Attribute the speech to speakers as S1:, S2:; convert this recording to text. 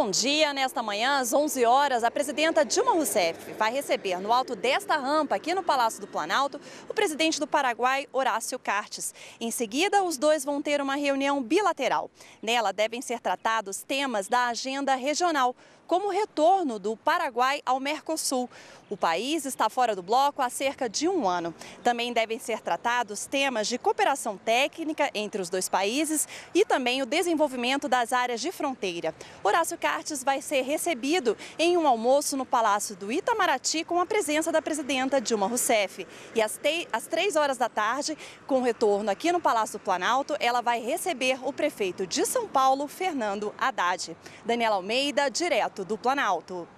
S1: Bom dia, nesta manhã, às 11 horas, a presidenta Dilma Rousseff vai receber no alto desta rampa, aqui no Palácio do Planalto, o presidente do Paraguai, Horácio Cartes. Em seguida, os dois vão ter uma reunião bilateral. Nela devem ser tratados temas da agenda regional, como o retorno do Paraguai ao Mercosul. O país está fora do bloco há cerca de um ano. Também devem ser tratados temas de cooperação técnica entre os dois países e também o desenvolvimento das áreas de fronteira. Horácio Cartes vai ser recebido em um almoço no Palácio do Itamaraty com a presença da presidenta Dilma Rousseff. E às 3 horas da tarde, com o retorno aqui no Palácio do Planalto, ela vai receber o prefeito de São Paulo, Fernando Haddad. Daniela Almeida, direto do Planalto.